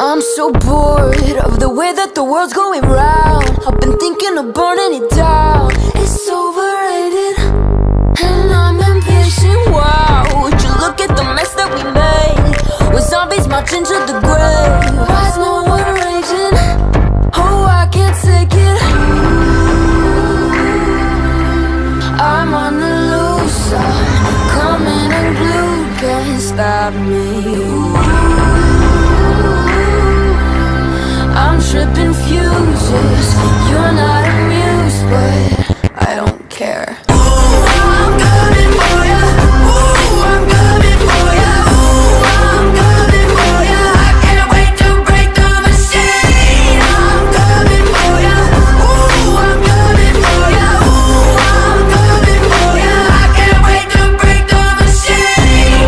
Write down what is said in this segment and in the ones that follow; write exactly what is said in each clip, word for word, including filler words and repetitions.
I'm so bored of the way that the world's going round. I've been thinking of burning it down. It's overrated, and I'm impatient. Wow, would you look at the mess that we made? With zombies marching to the grave. Why's no one raging? Oh, I can't take it. I'm on the loose, I'm coming unglued. Can't stop me. I'm tripping fuses. You're not amused, but I don't care. Ooh, I'm coming for ya. Ooh, I'm coming for ya. Ooh, I'm coming for ya. I can't wait to break the machine. I'm coming for ya. Ooh, I'm coming for ya. Ooh, I'm coming for ya. I can't wait to break the machine.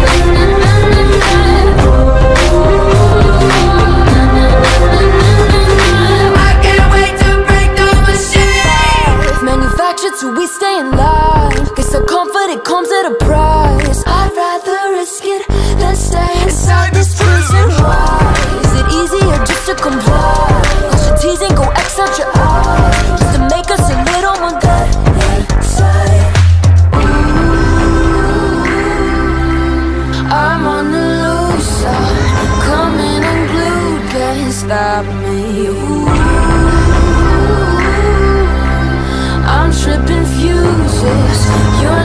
So we stay in line. Guess our comfort, it comes at a price. I'd rather risk it than stay inside this prison. Why is it easier just to comply? Cause your tease and go X out your eyes, just to make us a little more dead inside. Ooh, I'm on the loose, I'm coming unglued. Can't stop me. Ooh, I'm tripping fuses. You're